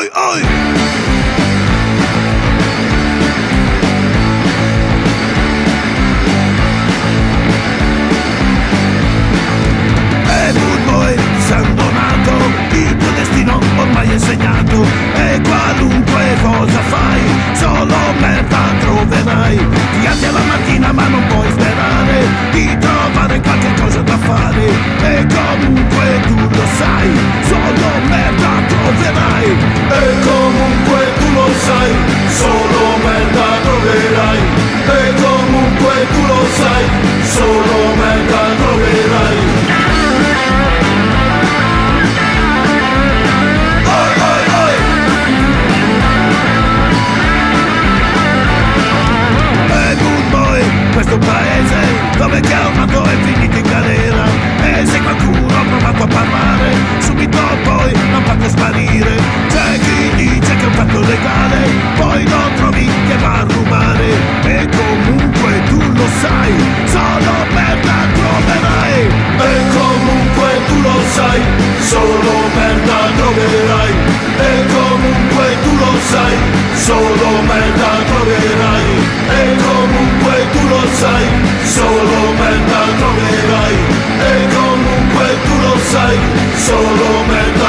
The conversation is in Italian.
oi! E good boy, sei donato, il tuo destino ormai è segnato, e qualunque cosa fai, solo merda troverai. Ti alzi alla mattina ma non puoi sperare di trovare qualche cosa da fare, e comunque tu lo sai, solo merda troverai. E comunque tu lo sai, solo merda troverai. E comunque tu lo sai, solo merda troverai. Oi, oi, oi. E good boy, questo paese dove chi ha urlato è finito in galera, e se qualcuno ha provato a parlare, subito poi l'ha fatto sparire. C'è chi dice che è un fatto legale, poi lo trovi che va a rubare, e comunque tu lo sai, solo merda troverai. E comunque tu lo sai, solo merda troverai. E comunque tu lo sai, solo merda troverai. E comunque tu lo sai, solo merda troverai. E comunque tu lo sai, solo merda